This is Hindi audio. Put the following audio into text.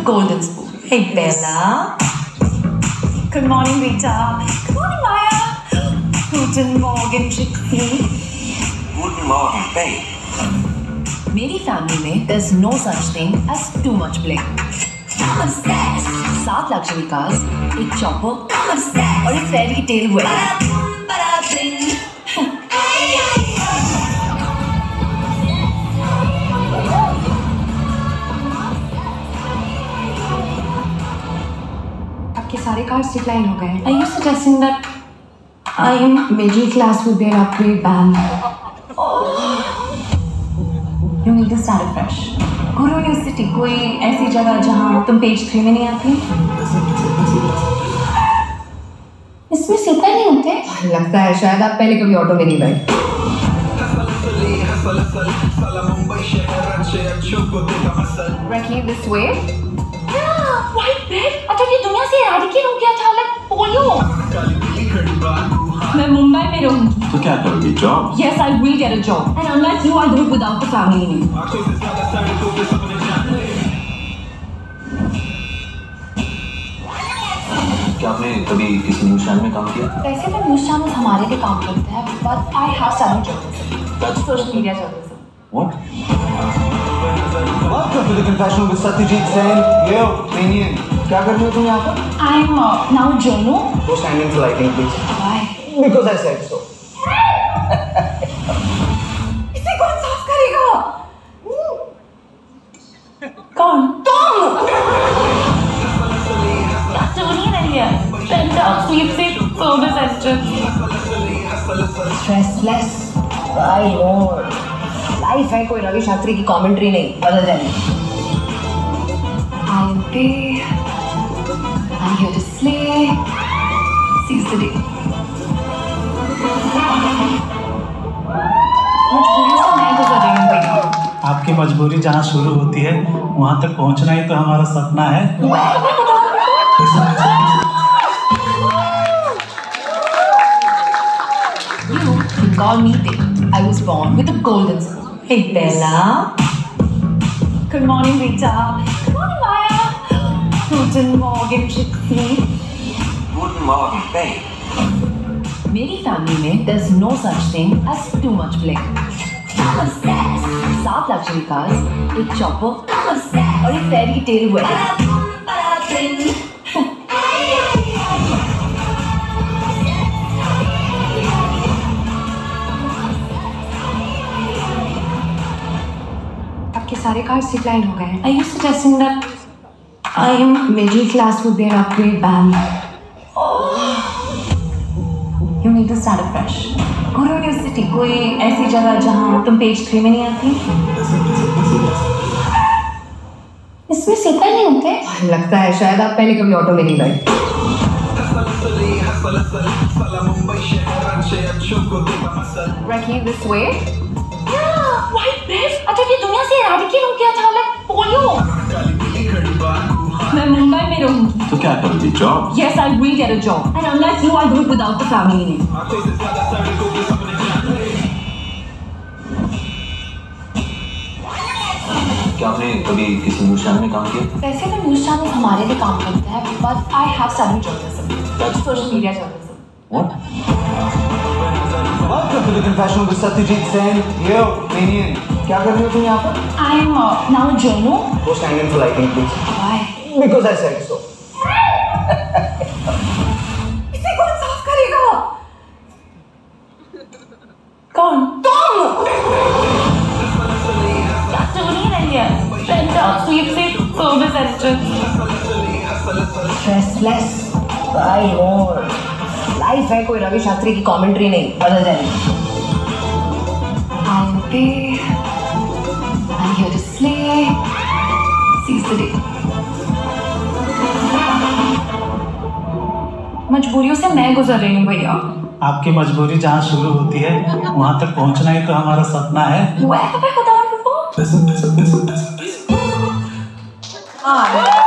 golden spoon. Hey Bella. Good morning Rita. Good morning Maya. Guten Morgen Trixie. Guten Morgen babe. मेरी फैमिली में there's no such thing as too much blame. 7 luxury cars, एक चॉपर और एक फेरी टेल वेडिंग. आपके सारे कार्ड्स डिक्लाइन हो गए. Are you suggesting that I am middle class with their upgrade ban? You need to start afresh. Go to a new city. कोई ऐसी जगह जहाँ तुम पेज 3 में नहीं आती. इसमें सीटें नहीं होते. लगता है शायद आप पहले कभी ऑटो में नहीं बैठे. Ricky, this way. Yeah, white bread. I thought ये दुनिया से eradicate हो गया था, like polio. मैं मुंबई में रहूँगी. तो क्या करोगी job? Yes, I will get a job. And unlike you, I'll do it without the family name. क्या आपने कभी किसी न्यूज़ चैनल में काम किया? वैसे तो न्यूज़ चैनल हमारे भी काम करते हैं, but I have some journalism. That's social media journalism. What? Welcome to the confessional with Satyajit Sen. Yo, Minion. क्या कर रहे हो तुम यहाँ पर? I'm now journal. Go stand in for lighting, please. Why? Because I said so. इसे कौन साफ करेगा? कौन? तुम! चल नहीं रही है. Penthouse sleeps in service entrance. Stressless. Why more? Life है, कोई रवि शास्त्री की कमेंट्री नहीं. बदल जाएगी. I'm here to slay. Seize the day. मजबूरी से मैं गुजर रही हूँ भैया. आपकी मजबूरी जहाँ शुरू होती है वहाँ तक पहुँचना ही तो हमारा सपना है. You can call me Dick. I was born with a golden spoon. Hey Bella. Good morning Rita. Good morning Maya. Guten Morgen Trixie. Guten Morgen babe. मेरी फैमिली में there's no such thing as too much blame. 7 luxury cars, एक चॉपर और एक फेरी टेल वेडिंग. आपके सारे कार्ड्स डिक्लाइन हो गए. Are you suggesting that I am middle class with their upgrade ban? You need to start afresh. Go to a new city. कोई ऐसी जगह जहाँ तुम पेज 3 में नहीं आती. इसमें सीटें नहीं होते. लगता है शायद आप पहले कभी ऑटो में नहीं बैठे. Ricky, this way. Yeah, white bread. I thought ये दुनिया से eradicate हो गया था, like polio. मैं मुंबई में रहूँगी. तो क्या करोगी job? Yes, I will get a job. And unlike you, I'll do it without the family name. क्या आपने कभी किसी न्यूज़ चैनल में काम किया? वैसे तो न्यूज़ चैनल हमारे भी काम करते हैं, but I have some journalism. That's social media journalism. What? Welcome to the confessional with Satyajit Sen. Yo, Minion. क्या कर रहे हो तुम यहाँ पर? I'm now journal. Go stand in for lighting, please. Why? Because I said so. इसे कौन साफ करेगा? कौन? तुम! चल नहीं रही है. Penthouse sleeps in service entrance. Stressless. Why more? Life है, कोई रवि शास्त्री की कमेंट्री नहीं. बदल जाएगी. I'm here to slay. Seize the day. मजबूरियों से मैं गुजर रही हूँ भैया. आपकी मजबूरी जहाँ शुरू होती है वहाँ तक पहुँचना ही तो हमारा सपना है. Where have I heard that before? हाँ.